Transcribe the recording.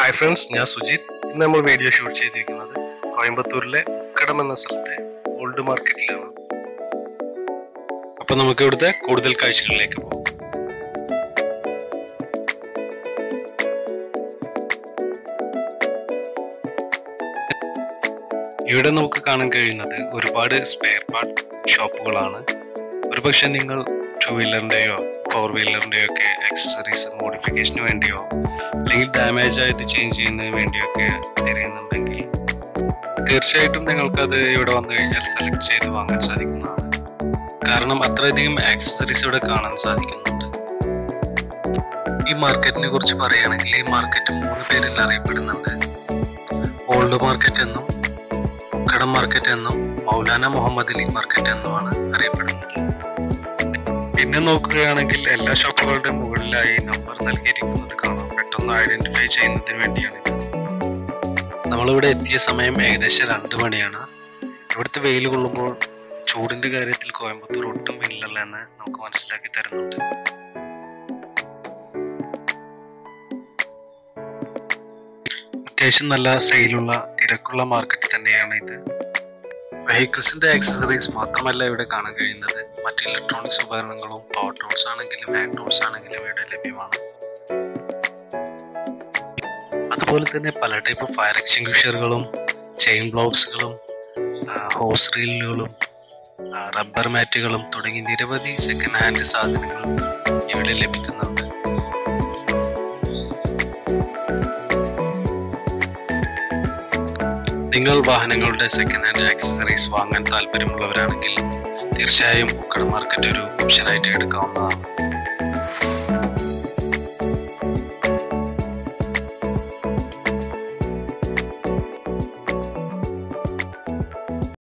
Hi friends, ഞാൻ സുജിത്. ഇന്ന് നമ്മൾ വീഡിയോ ഷൂട്ട് ചെയ്തിരിക്കുന്നത് കോയമ്പത്തൂരിലെ ഉക്കടം എന്ന സ്ഥലത്തെ ഓൾഡ് മാർക്കറ്റിലാണ്. അപ്പോൾ നമുക്ക് ഇവിടുത്തെ കൂടുതൽ കാഴ്ചകളിലേക്ക് പോകാം. ഇവിടെ നമുക്ക് കാണാൻ കഴിയുന്നത് ഒരുപാട് സ്പെയർ പാർട്സ് ഷോപ്പുകളാണ്. ഒരുപക്ഷെ നിങ്ങൾ 2 വീലറിൻ്റെയോ 4 വീലറിൻ്റെയോ ഒക്കെ ആക്സസറീസ് മോഡിഫിക്കേഷന് വേണ്ടിയോ അല്ലെങ്കിൽ ഡാമേജ് ആയിട്ട് ചേഞ്ച് ചെയ്യുന്നതിന് വേണ്ടിയൊക്കെ തിരയുന്നുണ്ടെങ്കിൽ തീർച്ചയായിട്ടും നിങ്ങൾക്കത് ഇവിടെ വന്നു കഴിഞ്ഞാൽ സെലക്ട് ചെയ്ത് വാങ്ങാൻ സാധിക്കുന്നതാണ്. കാരണം അത്രയധികം ആക്സസറീസ് ഇവിടെ കാണാൻ സാധിക്കുന്നുണ്ട്. ഈ മാർക്കറ്റിനെ കുറിച്ച് പറയുകയാണെങ്കിൽ ഈ മാർക്കറ്റ് 3 പേരിൽ അറിയപ്പെടുന്നുണ്ട്. ഓൾഡ് മാർക്കറ്റ് എന്നും, ഉക്കടം മാർക്കറ്റ് എന്നും, മൗലാന മുഹമ്മദ് അലി മാർക്കറ്റ് എന്നുമാണ് അറിയപ്പെടുന്നത്. പിന്നെ നോക്കുകയാണെങ്കിൽ എല്ലാ ഷോപ്പുകളുടെ മുകളിലായി നമ്പർ നൽകിയിരിക്കുന്നത് കാണാം. പെട്ടെന്ന് ഐഡന്റിഫൈ ചെയ്യുന്നതിന് വേണ്ടിയാണിത്. നമ്മളിവിടെ എത്തിയ സമയം ഏകദേശം 2 മണിയാണ്. ഇവിടുത്തെ വെയിൽ കൊള്ളുമ്പോൾ ചൂടിന്റെ കാര്യത്തിൽ കോയമ്പത്തൂർ ഒട്ടും പിന്നിലല്ല എന്ന് നമുക്ക് മനസ്സിലാക്കി തരുന്നുണ്ട്. അത്യാവശ്യം നല്ല സെയിലുള്ള തിരക്കുള്ള മാർക്കറ്റ് തന്നെയാണ് ഇത്. വെഹിക്കിൾസിന്റെ ആക്സസറീസ് മാത്രമല്ല ഇവിടെ കാണാൻ കഴിയുന്നത്, മറ്റ് ഇലക്ട്രോണിക്സ് ഉപകരണങ്ങളും പവർ ടൂൾസ് ആണെങ്കിലും ഹാൻഡ് ടൂൾസ് ആണെങ്കിലും ഇവിടെ ലഭ്യമാണ്. അതുപോലെ തന്നെ പല ടൈപ്പ് ഫയർ എക്സ്റ്റിംഗ്വിഷറുകളും ചെയിൻ ബ്ലോക്സുകളും ഹോസ് റീലുകളും റബ്ബർ മാറ്റുകളും തുടങ്ങി നിരവധി സെക്കൻഡ് ഹാൻഡ് സാധനങ്ങളും ഇവിടെ ലഭിക്കുന്നുണ്ട്. നിങ്ങൾ വാഹനങ്ങളുടെ സെക്കൻഡ് ഹാൻഡ് ആക്സസറീസ് വാങ്ങാൻ താല്പര്യമുള്ളവരാണെങ്കിൽ തീർച്ചയായും ഉക്കടം മാർക്കറ്റ് ഒരു ഓപ്ഷനായിട്ട് എടുക്കാവുന്നതാണ്.